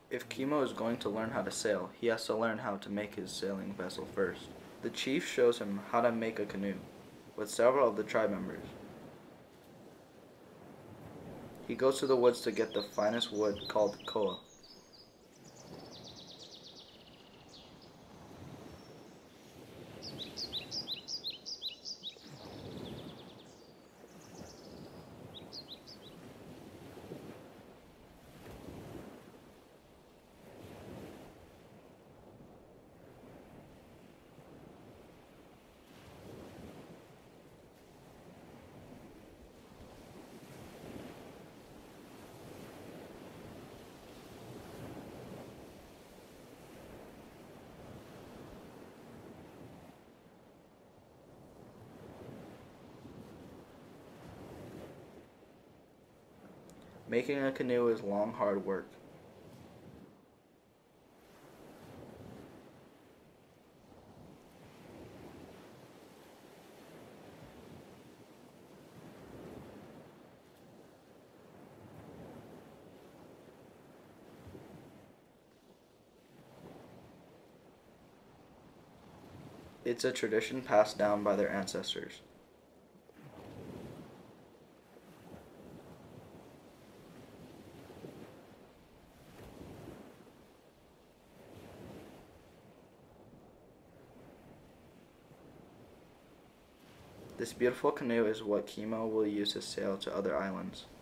If Kimo is going to learn how to sail, he has to learn how to make his sailing vessel first. The chief shows him how to make a canoe with several of the tribe members. He goes to the woods to get the finest wood called koa. Making a canoe is long, hard work. It's a tradition passed down by their ancestors. This beautiful canoe is what Kimo will use to sail to other islands.